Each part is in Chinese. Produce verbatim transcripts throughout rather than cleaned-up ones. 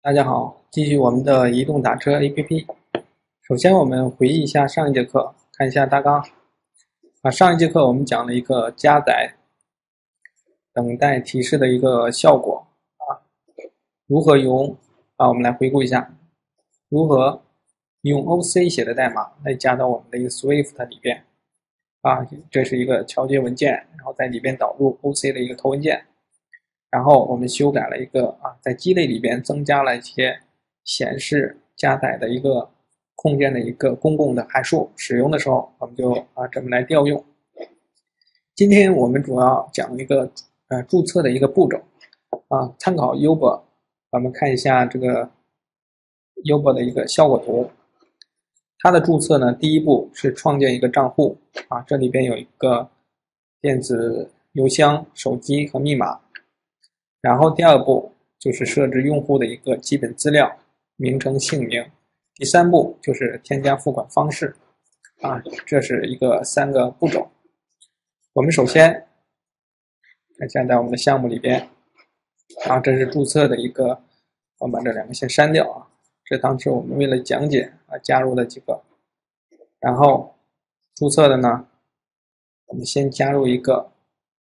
大家好，继续我们的移动打车 A P P。首先，我们回忆一下上一节课，看一下大纲。啊，上一节课我们讲了一个加载等待提示的一个效果啊，如何用啊？我们来回顾一下，如何用 O C 写的代码来加到我们的一个 Swift 里边啊，这是一个桥接文件，然后在里边导入 O C 的一个头文件。然后我们修改了一个啊，在基类里边增加了一些显示加载的一个空间的一个公共的函数，使用的时候我们就啊这么来调用。今天我们主要讲一个呃注册的一个步骤啊，参考 Uber， 我们看一下这个 Uber 的一个效果图。它的注册呢，第一步是创建一个账户啊，这里边有一个电子邮箱、手机和密码。然后第二步就是设置用户的一个基本资料，名称、姓名。第三步就是添加付款方式，啊，这是一个三个步骤。我们首先看一下在我们的项目里边，啊，这是注册的一个，我们把这两个先删掉啊，这当时我们为了讲解啊加入的几个。然后注册的呢，我们先加入一个。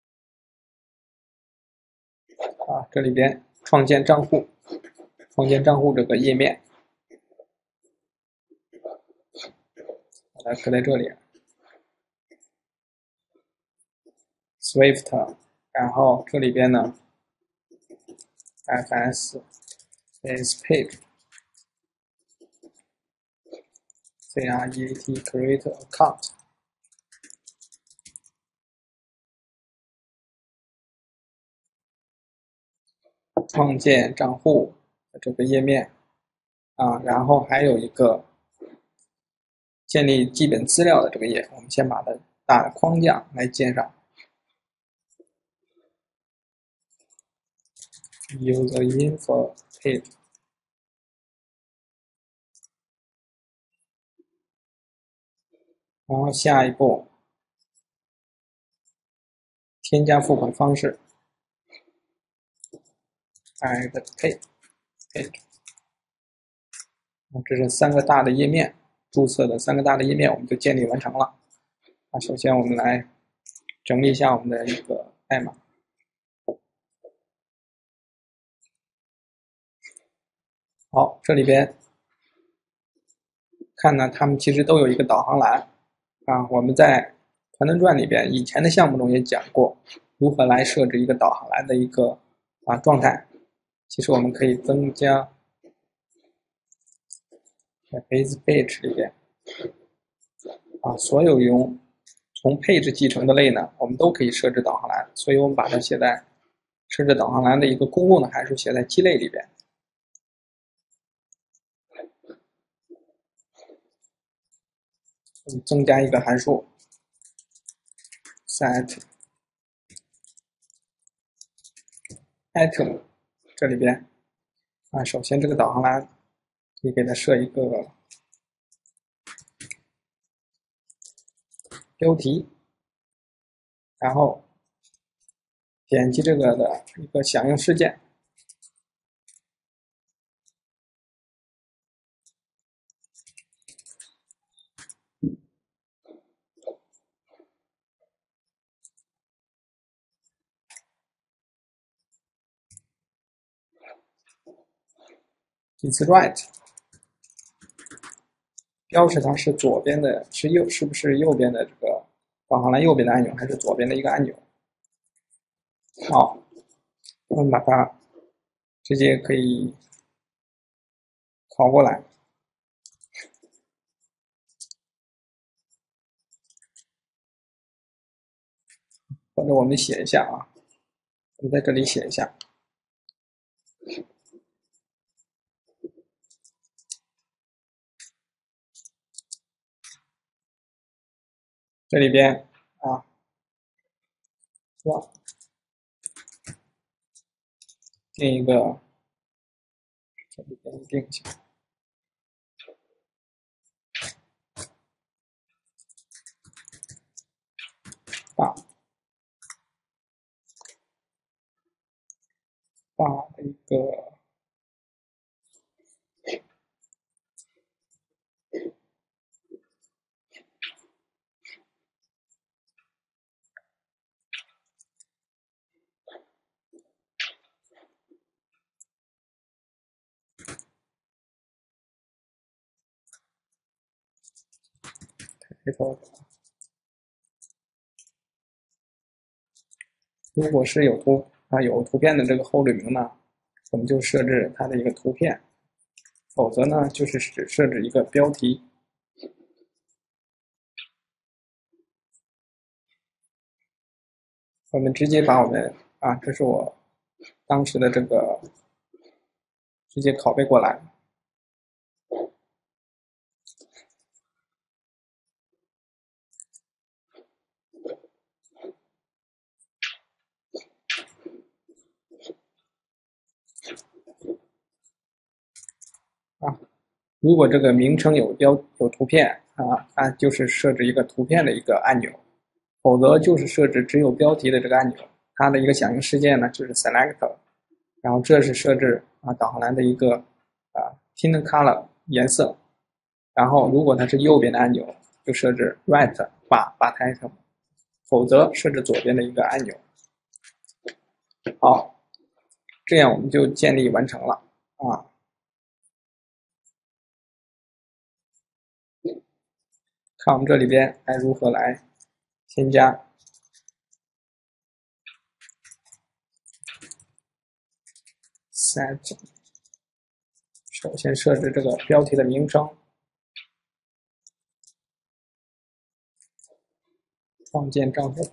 啊，这里边创建账户，创建账户这个页面，把它搁在这里 ，Swift， 然后这里边呢 ，fs is page create create account， 创建账户的这个页面啊，然后还有一个建立基本资料的这个页，我们先把它大框架来建上 ，user info page。然后下一步，添加付款方式 ，add page page， 这是三个大的页面，注册的三个大的页面我们就建立完成了。啊，首先我们来整理一下我们的一个代码。好，这里边看呢，他们其实都有一个导航栏啊。我们在团队传里边以前的项目中也讲过，如何来设置一个导航栏的一个啊状态。其实我们可以增加在 base page 里边啊，所有用从配置继承的类呢，我们都可以设置导航栏，所以我们把它写在设置导航栏的一个公共的函数写在基类里边。增加一个函数 set item， 这里边啊，首先这个导航栏可以给它设一个标题，然后点击这个的一个响应事件，几次 write， 标示它是左边的，是右，是不是右边的这个导航栏右边的按钮，还是左边的一个按钮？好，我们把它直接可以拷过来，或者我们写一下啊，我们在这里写一下。这里边啊，哇，定一个，这里边定一下，把把一个配头。如果是有图啊有图片的这个后缀名呢，我们就设置它的一个图片；否则呢，就是只设置一个标题。我们直接把我们啊，这是我当时的这个直接拷贝过来。啊，如果这个名称有标有图片啊，那就是设置一个图片的一个按钮；否则就是设置只有标题的这个按钮。它的一个响应事件呢，就是 select， 然后这是设置啊导航栏的一个啊 tint color 颜色。然后如果它是右边的按钮，就设置 right bar bar title， 否则设置左边的一个按钮。好，这样我们就建立完成了啊。看我们这里边来如何来添加 set， 首先设置这个标题的名称，创建账户，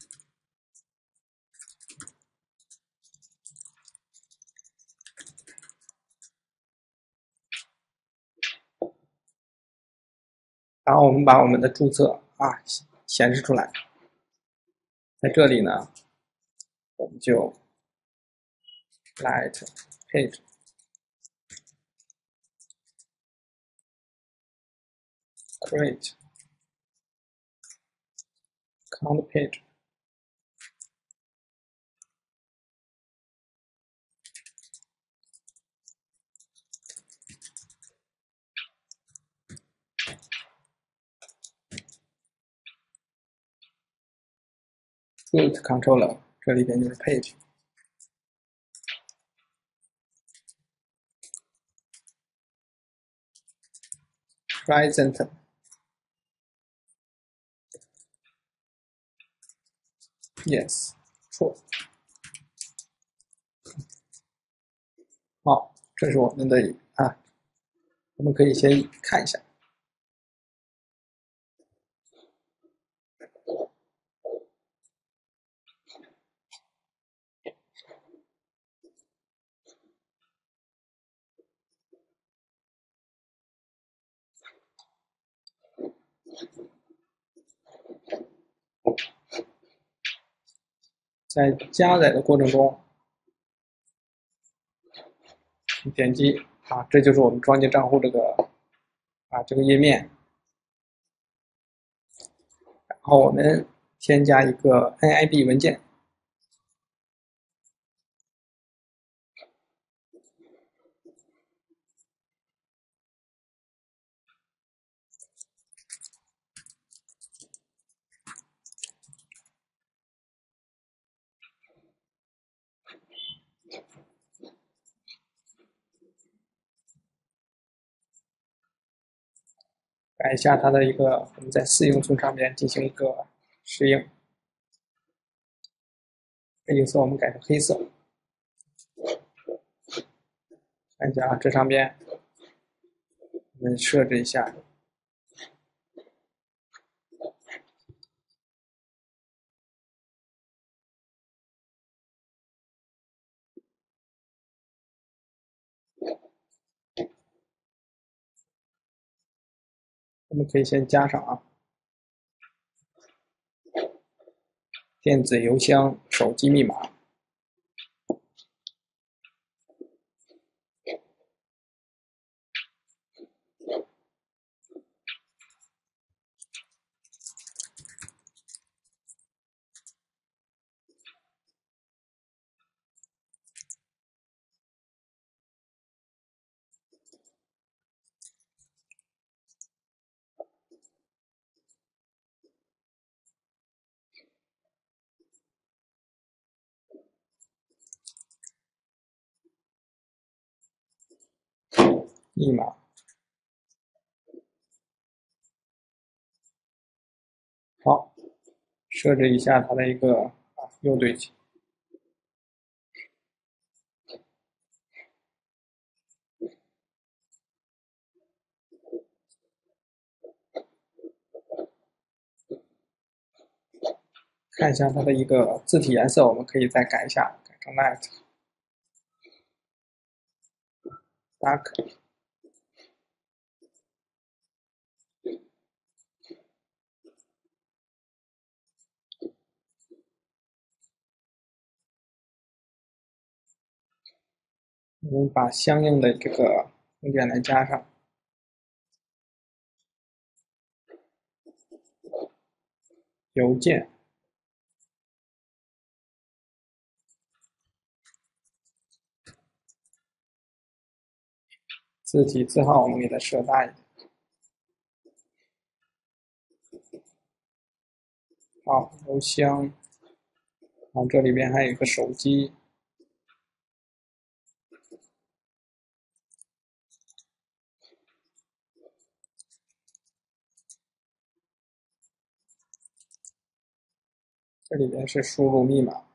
然后我们把我们的注册啊显示出来，在这里呢，我们就 light page create count page， root controller 这里边就是 page， present yes true。好，这是我们的啊，我们可以先看一下。在加载的过程中，你点击啊，这就是我们创建账户这个啊这个页面。然后我们添加一个 N I B 文件，改一下它的一个，我们在四英寸上面进行一个适应。背景色我们改成黑色。看一下啊，这上边我们设置一下。我们可以先加上啊，电子邮箱、手机密码。密码好，设置一下它的一个啊右对齐。看一下它的一个字体颜色，我们可以再改一下，改成 light dark。我们把相应的这个空间来加上。邮件。字体字号我们给它设大一点。好，邮箱。好，这里边还有一个手机。这里边是输入密码。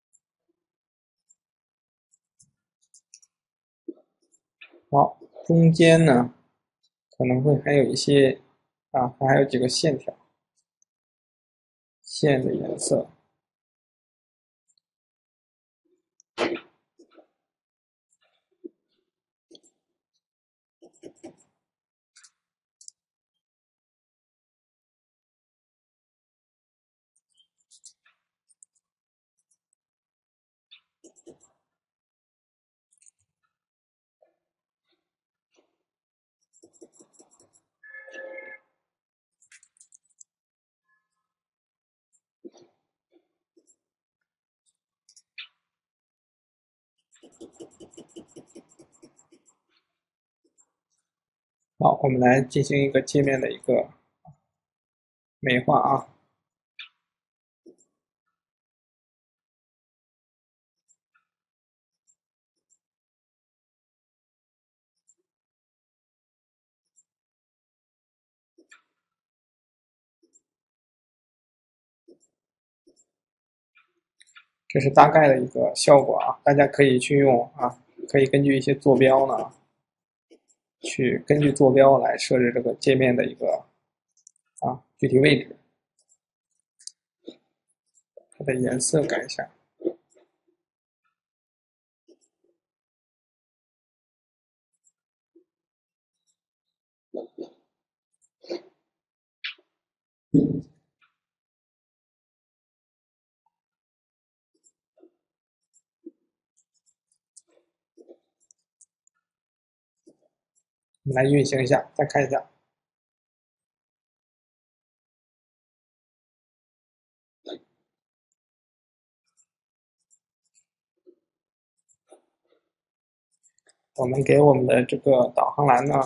好，中间呢可能会还有一些啊，它还有几个线条，线的颜色。好，我们来进行一个界面的一个美化啊。这是大概的一个效果啊，大家可以去用啊，可以根据一些坐标呢，去根据坐标来设置这个界面的一个啊具体位置。它的颜色改一下。我们来运行一下，再看一下。我们给我们的这个导航栏呢，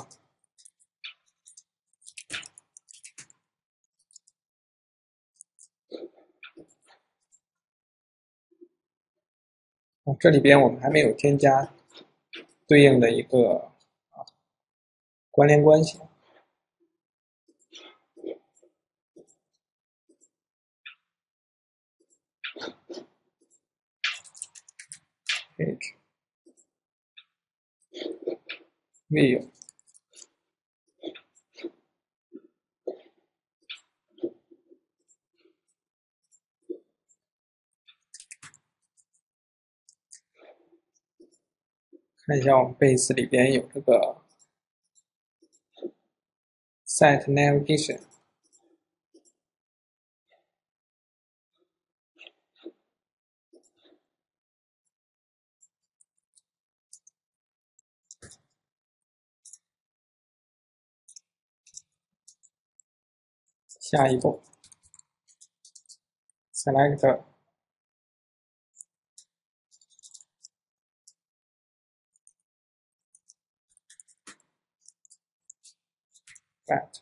啊，这里边我们还没有添加对应的一个啊关联关系。page view。看一下我们 base 里边有这个 set navigation。下一步 select that。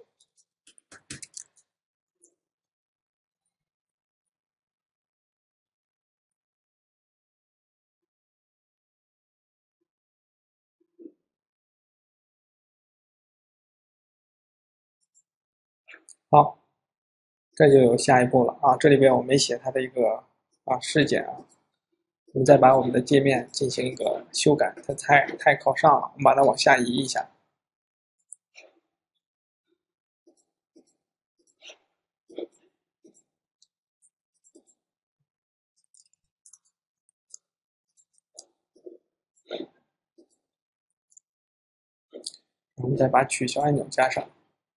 好， 这就有下一步了啊！这里边我没写它的一个啊事件啊，我们再把我们的界面进行一个修改，它太太靠上了，我们把它往下移一下。我们再把取消按钮加上。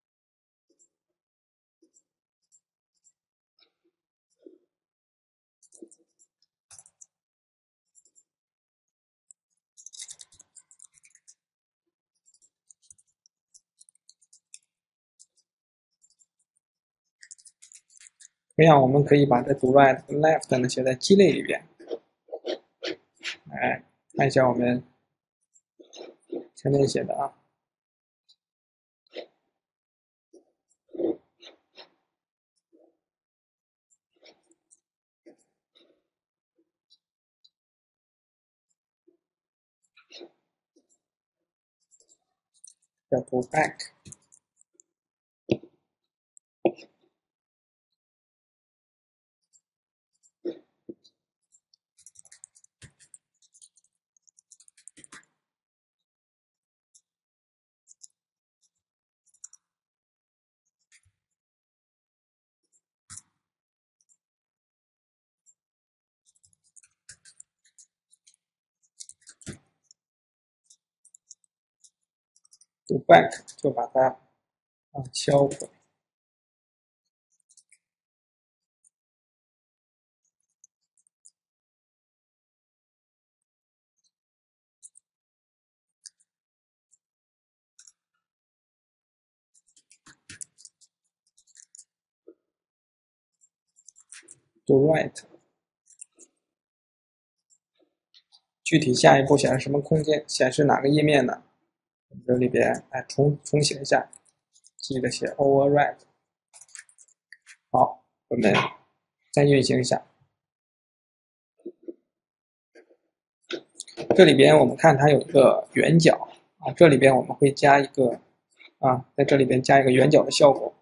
这样我们可以把这 do right left 呢写在鸡肋里边。来看一下我们前面写的啊。叫 do back。do back 就把它啊销毁。do right。具体下一步显示什么空间，显示哪个页面呢？这里边来重重写一下，记得写 override。好，我们再运行一下。这里边我们看它有一个圆角啊，这里边我们会加一个啊，在这里边加一个圆角的效果。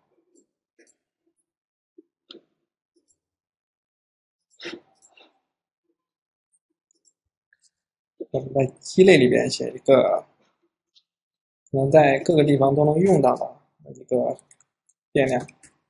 我们在鸡肋里边写一个可能在各个地方都能用到的一个变量。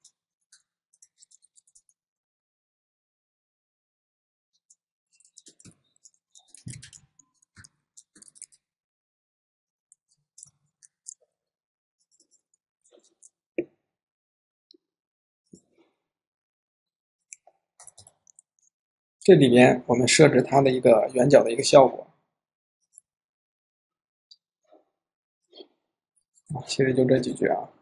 这里边我们设置它的一个圆角的一个效果，啊，其实就这几句啊。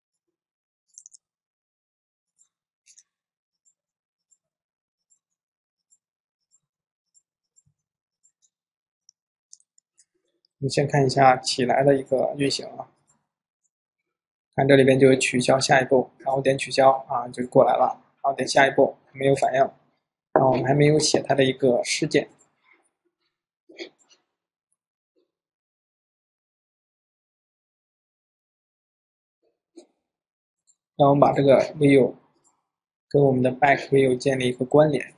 我们先看一下起来的一个运行啊，看这里边就有取消下一步，然后点取消啊就过来了，然后点下一步没有反应，然后我们还没有写它的一个事件。让我们把这个 view 跟我们的 back view 建立一个关联。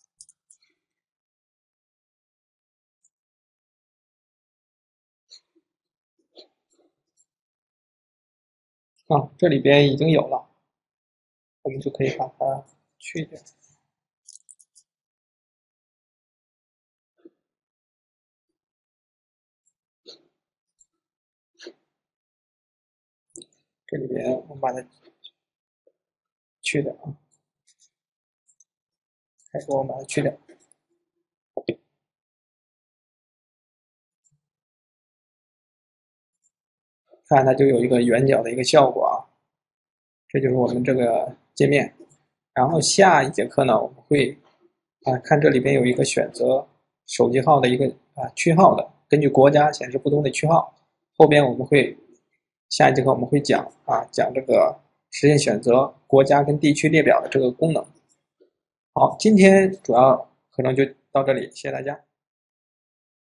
啊，这里边已经有了，我们就可以把它去掉。这里边我们把它去掉啊，还是我们把它去掉。看它就有一个圆角的一个效果啊，这就是我们这个界面。然后下一节课呢，我们会啊看这里边有一个选择手机号的一个啊区号的，根据国家显示不同的区号。后边我们会下一节课我们会讲啊讲这个实现选择国家跟地区列表的这个功能。好，今天主要可能就到这里，谢谢大家。